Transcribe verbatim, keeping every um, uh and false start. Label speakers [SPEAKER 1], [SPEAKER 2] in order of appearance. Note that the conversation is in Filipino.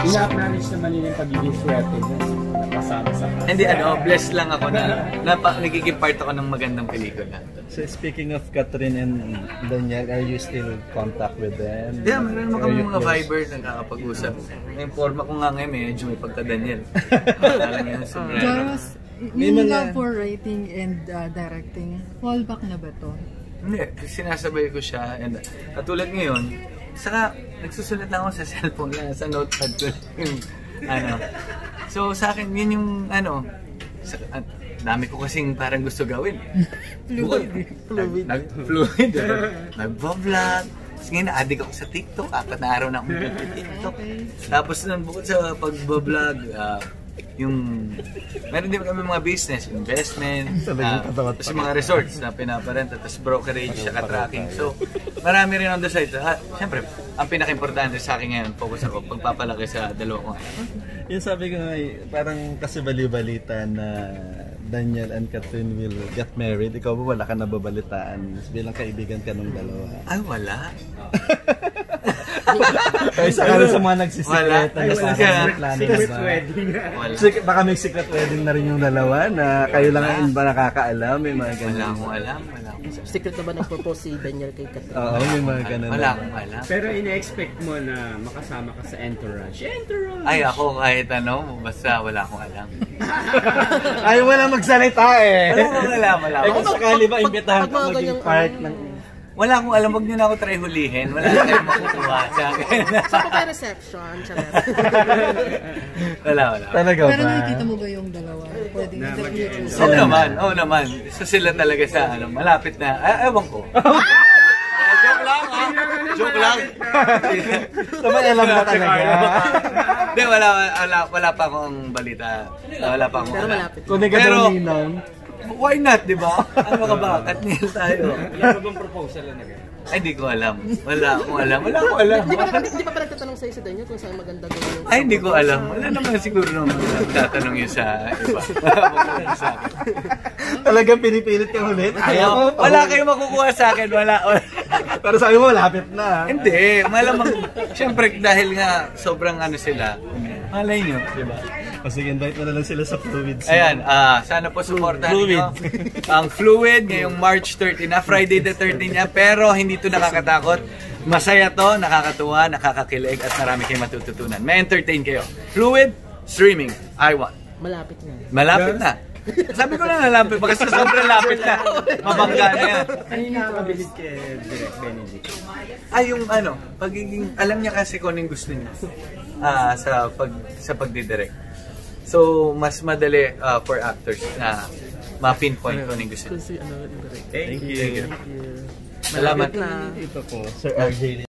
[SPEAKER 1] ina-acknowledge naman yun yung pagiging swerte mo. Nakasama sa kasal.
[SPEAKER 2] Hindi, ano, blessed lang ako na, na nagiging part ako ng magandang pelikula.
[SPEAKER 3] So speaking of Kathryn and Daniel, are you still contact with them?
[SPEAKER 2] Yeah, meron naman kami mga Viber na nakakapag-usap. Yung forma ko nga ngayon, medyo may pagka-Daniel.
[SPEAKER 4] Joross, yung love for writing and uh, directing, fallback na ba to?
[SPEAKER 2] Hindi, sinasabay ko siya. And katulad ngayon, saka nagsusulat lang ako sa cellphone lang, sa notepad ko yung ano. So sa akin, yun yung ano, sa, uh, dami ko kasing parang gusto gawin.
[SPEAKER 4] Fluid.
[SPEAKER 2] Fluid. Nag-fluid. Nag-vlog. Tapos ngayon, na-addict ako sa TikTok. Apat na araw na akong nag-TikTok. Tapos nun, bukod sa pag-vlog, uh, yung meron din kami mga business, investment, uh, tapos yung mga resorts na pinaparenta, tapos brokerage, saka tracking. So, marami rin on the side. Ah, siyempre, ang pinaka-importante sa akin ngayon, focus ako pagpapalaki sa dalawa ko.
[SPEAKER 3] Yung sabi ko nga, parang kasi bali-balita na Daniel and Kathryn will get married. Ikaw ba wala ka nababalitaan bilang kaibigan ka nung dalawa?
[SPEAKER 2] Ay, wala.
[SPEAKER 3] Ay, sakali sa mga nagsisikret na
[SPEAKER 1] secret wedding.
[SPEAKER 3] Baka may secret wedding na rin yung dalawa na kayo lang ang ba nakakaalam, may mga ganun.
[SPEAKER 2] Wala akong alam, wala akong alam.
[SPEAKER 5] Secret na ba ng propose si Daniel kay Kathryn?
[SPEAKER 3] Oo, may mga ganun.
[SPEAKER 2] Wala akong alam.
[SPEAKER 1] Pero ina-expect mo na makasama ka sa entourage. Entourage!
[SPEAKER 2] Ay, ako kahit ano, basta wala akong alam.
[SPEAKER 3] Ay, wala magsalita eh.
[SPEAKER 2] Wala akong alam, wala
[SPEAKER 3] Eh,
[SPEAKER 2] akong
[SPEAKER 3] kung sakali ba imbitahan ka maging part ng...
[SPEAKER 2] Wala akong alam, wag niyo na ako try hulihin. Wala na kayong makukuha sa akin.
[SPEAKER 5] So, pa kay reception, chalet.
[SPEAKER 2] Wala, wala.
[SPEAKER 3] Talaga ba?
[SPEAKER 4] Pero nakikita mo ba yung dalawa? Pwede in the future.
[SPEAKER 2] Oo naman, oo naman. So sila talaga sa ano, malapit na, ay, ewan ko. Joke lang, ha? Joke lang.
[SPEAKER 3] Tama, alam na talaga.
[SPEAKER 2] Hindi, wala, wala, wala pa akong balita. Wala pa akong
[SPEAKER 5] Pero
[SPEAKER 2] wala.
[SPEAKER 5] malapit.
[SPEAKER 3] Kung hindi ka daw ninong,
[SPEAKER 2] why not, di ba? Ano ka ba? Katniel tayo.
[SPEAKER 1] Wala ba bang proposal na gano'n?
[SPEAKER 2] Ay, hindi ko alam. Wala akong alam. Wala akong alam.
[SPEAKER 5] Di ba, di ba pa nagtatanong sa'yo si Daniel kung saan maganda gawin yung...
[SPEAKER 2] Ay, hindi ko alam. Wala naman siguro naman tatanong yun sa iba. Wala sa akin.
[SPEAKER 3] talagang pinipilit ka ulit.
[SPEAKER 2] Ayaw. Wala kayong makukuha sa akin. Wala.
[SPEAKER 3] Pero sabi mo, lapit na.
[SPEAKER 2] Hindi. Malamang, syempre dahil nga sobrang ano sila. Malay nyo, di ba?
[SPEAKER 3] O sige, invite mo na lang sila sa Fluids.
[SPEAKER 2] Ayan, uh, sana po supportahan nyo ang Fluid ngayong March thirteenth na, Friday the thirteenth niya, pero hindi to nakakatakot. Masaya to, nakakatuwa, nakakakilig at marami kayong matututunan. May entertain kayo. Fluid, streaming, I want.
[SPEAKER 5] Malapit na.
[SPEAKER 2] Malapit na. Sabi ko na nalapit, kasi sobrang lapit na. Mabangga na yan.
[SPEAKER 1] Ano yung nakakabilis kay Direct Benedict?
[SPEAKER 2] Ay, yung ano, pagiging, alam niya kasi kung anong gusto niya uh, sa, pag, sa pagdidirect. So, mas madali uh, for actors na ma-pinpoint kung anong gusto niya.
[SPEAKER 5] Kasi ano, direct.
[SPEAKER 1] Thank you.
[SPEAKER 2] Salamat.
[SPEAKER 5] Na.
[SPEAKER 3] Ito po, Sir R J.